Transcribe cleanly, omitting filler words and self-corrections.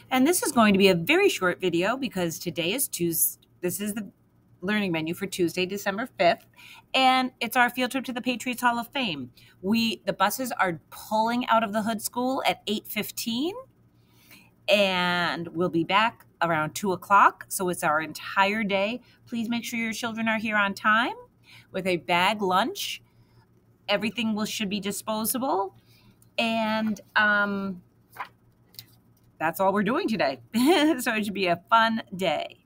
And this is going to be a very short video because today is Tuesday. This is the learning menu for Tuesday, December 5th, and it's our field trip to the Patriots Hall of Fame. The buses are pulling out of the Hood School at 8:15, and we'll be back around 2 o'clock. So it's our entire day. Please make sure your children are here on time with a bag lunch. Everything should be disposable. And that's all we're doing today. So it should be a fun day.